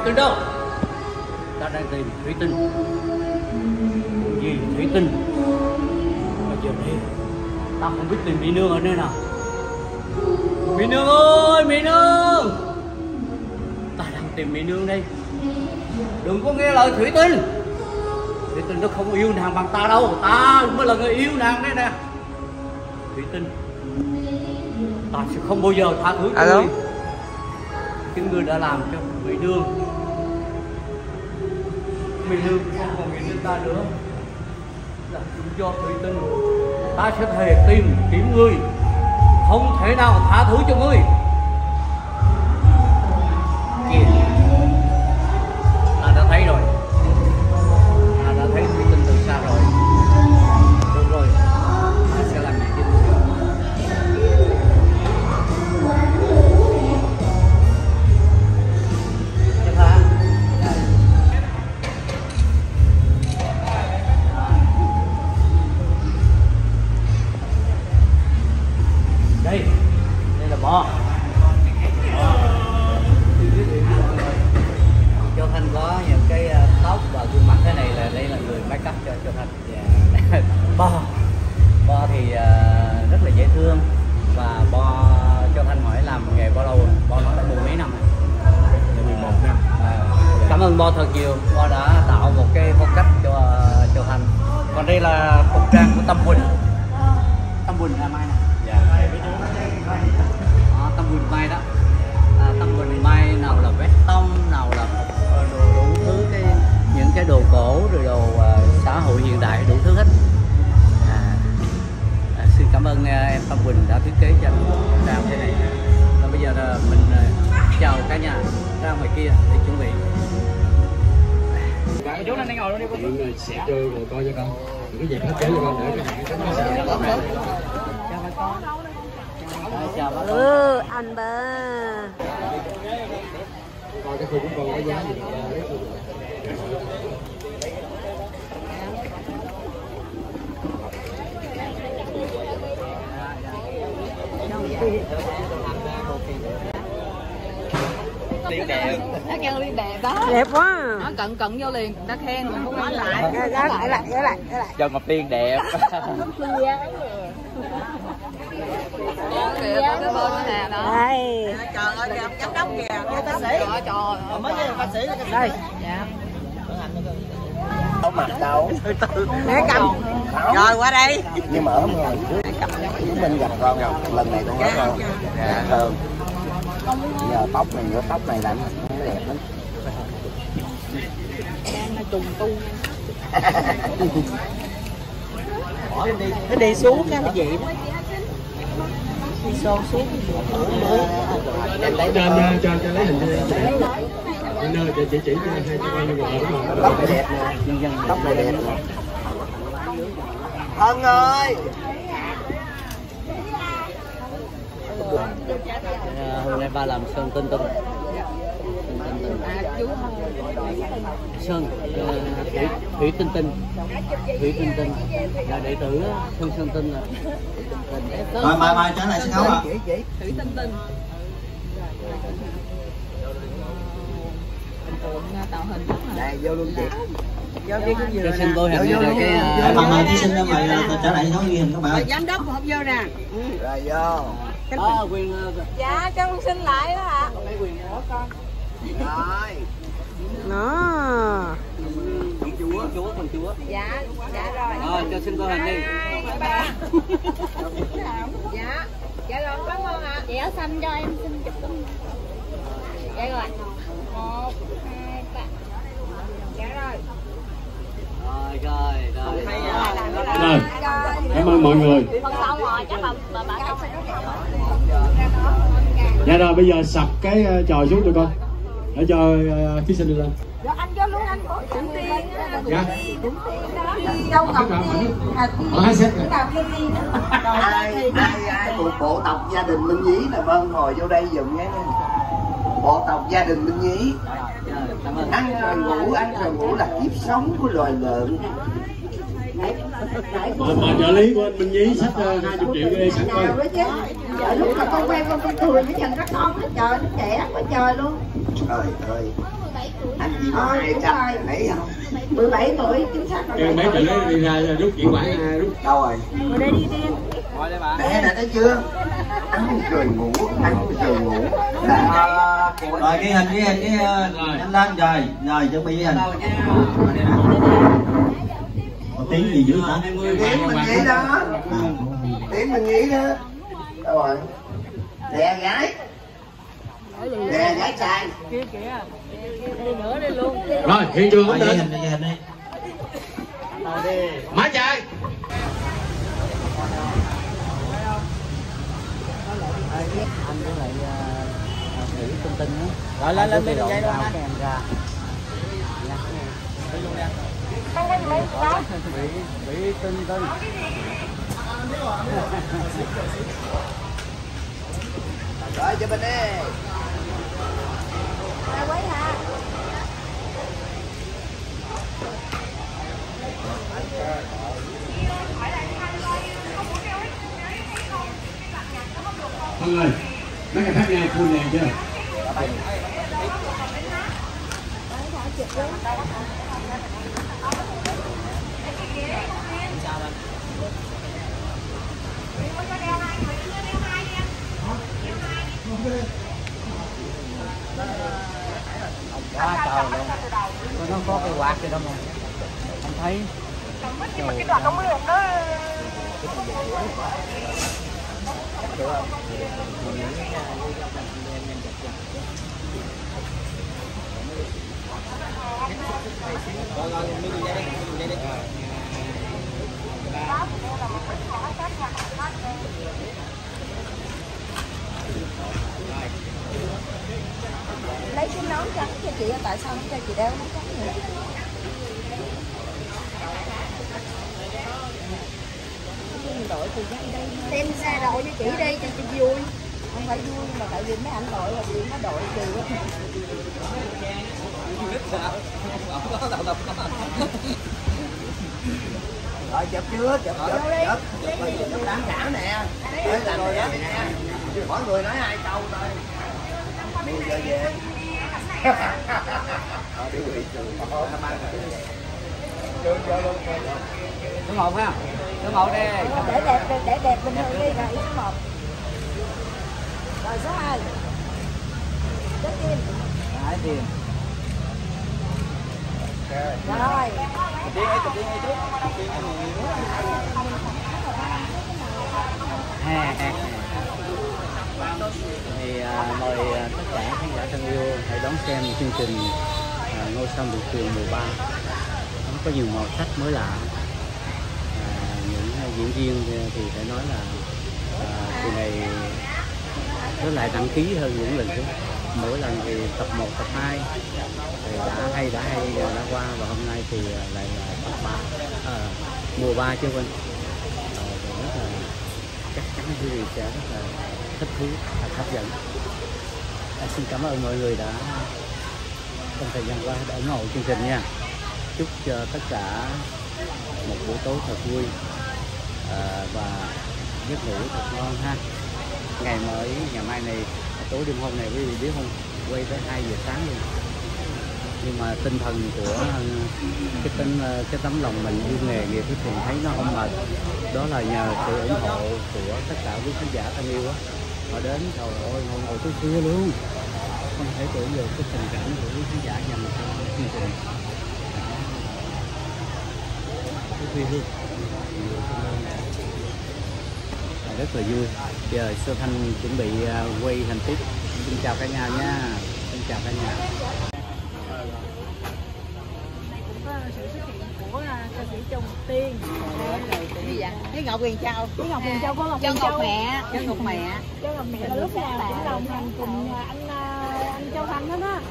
Tinh đâu? Ta đang tìm thủy tinh. Gì thủy tinh? Bây giờ đây ta không biết tìm Mỹ Nương ở nơi nào. Mỹ Nương ơi, Mỹ Nương! Ta đang tìm Mỹ Nương đây. Đừng có nghe lời thủy tinh. Thủy tinh nó không yêu nàng bằng ta đâu. Ta mới là người yêu nàng đây nè. Thủy tinh, ta sẽ không bao giờ tha thứ cho ngươi. Cái ngươi đã làm cho Mỹ Nương. Mỹ Nương không còn nghĩ đến ta nữa. Là do thủy tinh. Ta sẽ thề tìm kiếm ngươi, không thể nào tha thứ cho ngươi. Kìa, ta đã thấy rồi. Ta đã thấy thủy tinh từ xa rồi. Được rồi, ta sẽ làm gì tiếp theo? Đây là bò. Châu Thanh có những cái tóc và gương mặt thế này là đây là người make up cho Châu Thanh. Bo thì rất là dễ thương. Và Bo, Châu Thanh hỏi làm nghề bao lâu rồi? Bo nói là 10 mấy năm rồi. 11 năm. Cảm ơn Bo thật nhiều. Bo đã tạo một cái phong cách cho Châu Thanh. Còn đây là phục trang của Tâm Quỳnh. Tâm Quỳnh là mai nè. Tâm Quỳnh may đó. Tâm Quỳnh may nào là vest tông, nào là đủ thứ những cái đồ cổ rồi đồ xã hội hiện đại, đủ thứ hết. Xin cảm ơn em Tâm Quỳnh đã thiết kế cho ra thế này. Và bây giờ là mình chào cả nhà ra ngoài kia để chuẩn bị. Chú này ngồi luôn đi con. Sẽ chơi rồi coi cho con. Cái gì hết chơi cho con để chào bác. Anh ba. Coi cái khu của con có giá gì đâu. Liên đẹp. Nó kêu liên đẹp đó. Đẹp quá. Nó cận vô liền, nó khen mà không nói lại. Gửi lại. Cho Ngọc Tiên đẹp. Kìa, có cái bên nè đó. Đây. Trời ơi, gặp giám đốc kìa, nghe bác sĩ. Trời mới với bác sĩ. Đây. Dạ. Không mặt đâu. Để cầm. Rồi qua đây. Nhưng mà ở người trước chúng mình gặp con rồi, lần này con nói con thường giờ tóc này nửa tóc này làm nó đẹp lắm. Đang là trùng tu. Bỏ lên đi, nó đi xuống cái gì đó. Đi xô xuống. Cho lấy hình nơi để chỉ cho hai cho con ngồi đúng rồi. Tóc này đẹp nè, tóc này đẹp nè. Thân ơi. Hôm nay ba làm sơn tinh tinh. Sơn thủy tinh tinh. Thủy tinh tinh là đệ tử Sơn Sơn Tinh rồi. Rồi mai trở lại sân khấu ạ. Thủy tinh tinh. Tạo hình Đây vô luôn chị. Vô đi cũng vừa xin tôi hình rồi cái mai thí sinh mời trở lại sân khấu ghi hình các bạn. Giám đốc hộp vô nè. Rồi vô. Quyền dạ cho con xin lại đó ạ. quyền đó con. Rồi. Nó. Chúa con chúa. Dạ rồi. Rồi cho xin tôi hình đi. 2, 3. Dạ rồi cảm ơn ạ. Chị áo xanh cho em xin chụp tấm. Dạ rồi. 1, 2, 3. Dạ rồi. Rồi. Rồi. Cảm ơn mọi người. Phần sau rồi chắc là bà không sẽ Dạ rồi bây giờ sập cái trò xuống cho con. Để cho thí sinh đi lên. rồi anh vô luôn anh có chuẩn tiên Dạ. Châu Ngọc Tiên. Hai set rồi. Ai bộ tộc gia đình Minh Nhí là Vân ngồi vô đây dùm nhé. Bộ tộc gia đình Minh Nhí. Ăn rồi ngủ là kiếp sống của loài lợn. Mà trợ lý của anh Minh Nhí xách 20 triệu đi sẵn coi. Lúc mà con quen con cười với Trần rất ngon hết trời, nó trẻ quá trời luôn. Trời ơi. anh chị có 207 không? 17 tuổi chính xác. Mấy tụi nó đi ra rút chuyển khoản rút đâu rồi? Ngồi đây đi tiên. Để nè thấy chưa? Ăn rồi ngủ, ăn rồi ngủ. Rồi ghi hình nhanh lên rồi chuẩn bị ghi hình. Một tiếng gì dữ hả? Tiếng mình nghĩ đó. Tiếng mình nghĩ đó. Đâu rồi? Đè gái. Đè gái trai. rồi hiện trường ổn Ghi định. hình đi, ghi hình đi. Má trai. Anh với lại Thủy Tinh Tinh á. Rồi lên bên dây luôn anh. Em ra. Thủy Tinh Tinh. Rồi cho mình đi. Quấy hả? Hân ơi, mấy cái khác nhau full đèn chưa? Quá trời luôn. Nó có cái quạt gì đâu mà anh thấy. Nhưng mà cái đoạn không được đó. Lấy cái nón trắng cho chị, tại sao không cho chị đeo nón trắng nữa? Đội từ đây đây xem ra đội cho chị đi cho chị vui, không phải vui mà tại vì mấy anh đội là vì nó đội kỳ quá. Rồi chụp chưa? Chụp đáng cả nè. Đây là rồi đó nè. Mỗi người nói 2 câu thôi. 10 giờ về. Số 1 ha. Số 1 đi. Để đẹp bình thường đi rồi số 1. Rồi số 2. Trái tim. Trái tim. Rồi. Chụp đi trước. Thì mời tất cả khán giả thân yêu hãy đón xem chương trình Ngôi Sao Miệt Vườn mùa 3. Nó có nhiều màu sắc mới lạ. Những diễn viên thì phải nói là kỳ này nó lại đăng ký hơn những lần trước. Mỗi lần thì tập 1, tập 2 thì đã hay đã qua, và hôm nay thì lại là tập 3, mùa 3 chứ quên. Rất là chắc chắn quý vị sẽ rất là thích thú và hấp dẫn. Xin cảm ơn mọi người đã trong thời gian qua đã ủng hộ chương trình nha. Chúc cho tất cả một buổi tối thật vui và giấc ngủ thật ngon ha. Ngày mai này tối đêm hôm này quý vị biết không, quay tới 2 giờ sáng luôn. Nhưng mà tinh thần của cái tấm lòng mình yêu nghề nghiệp thì thấy nó không mệt. Đó là nhờ sự ủng hộ của tất cả quý khán giả thân yêu á. Họ đến trời ơi ngồi tới khuya luôn, không thể tưởng được cái tình cảm của quý khán giả dành cho chương trình. Cái khuya luôn rất là vui. Giờ Sơn Thanh chuẩn bị quay hình tiếp. Xin chào cả nhà nha. Xin chào cả nhà. Sự xuất hiện của ca sĩ Châu Ngọc Tiên. Với Ngọc Huyền Châu. Với Ngọc Huyền Châu có Ngọc Châu Huyền Ngọc Châu. mẹ. Châu Ngọc mẹ. Châu Ngọc mẹ là lúc nào cũng đồng hành cùng anh Châu Thanh hết á.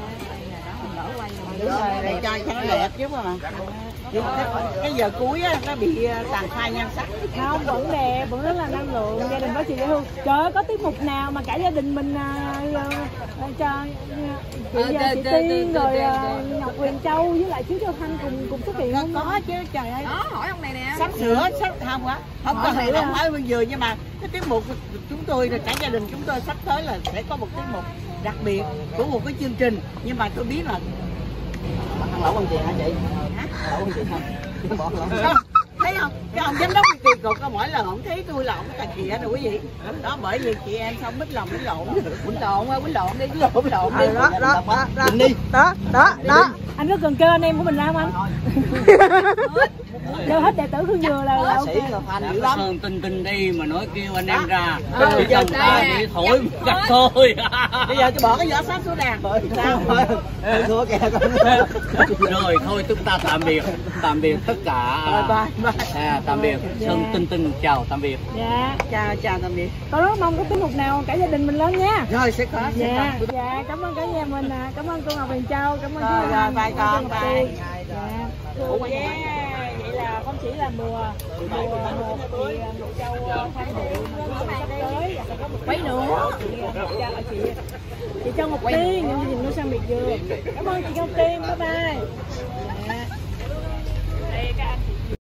Đúng rồi, để cho nó đẹp chứ mà. Cái giờ cuối á, nó bị tàn phai nhan sắc. Không, vẫn đẹp, vẫn rất là năng lượng. Gia đình có chị dễ thương. Trời ơi, có tiết mục nào mà cả gia đình mình cho chị Tiên rồi Ngọc Huyền Châu với lại chú Châu Thanh cùng xuất hiện không? Có chứ, trời ơi. Đó, hỏi ông này nè. Sắp sửa, không quá. Không phải bây giờ, nhưng mà cái tiết mục của chúng tôi, cả gia đình chúng tôi sắp tới là sẽ có một tiết mục đặc biệt của một cái chương trình, nhưng mà tôi biết là ăn lẩu ăn tiền hả chị? Lẩu ăn tiền không? Bỏ lẩu. Thấy không? Cái ông giám đốc kỳ cục có mỗi lần ông thấy tôi là ông cà khịa rồi quý vị. Đó bởi vì chị em xong bít lòng bít lộn. Quýnh lộn đi, quýnh lộn đi. Đó. Anh có cần kêu anh em của mình ra không anh? Vô hết đệ tử Hương Dừa là ok. Sĩ là fan dữ lắm. Sơn tinh đi mà nói kêu anh em ra. Giờ ta chỉ thổi gạch thôi. Bây giờ tôi bỏ cái vỏ sáp xuống đàn. Sao? Thua kìa con. Rồi thôi chúng ta tạm biệt tất cả. Bye. Tạm biệt. Sơn tinh chào tạm biệt. Dạ. Chào tạm biệt. Con rất mong có tiết mục nào cả gia đình mình lên nha. Rồi sẽ có. Dạ, cảm ơn cả nhà mình, cảm ơn cô Ngọc Huyền Châu, cảm ơn chị Rồi, bye con, bye. Dạ. Vậy là không chỉ là mùa một thì Ngọc Châu tham dự mà sắp tới và sẽ có một váy nữa. Chị Châu Ngọc Tiên, chương trình Ngôi Sao Miệt Vườn. Cảm ơn chị Ngọc Tiên, bye bye.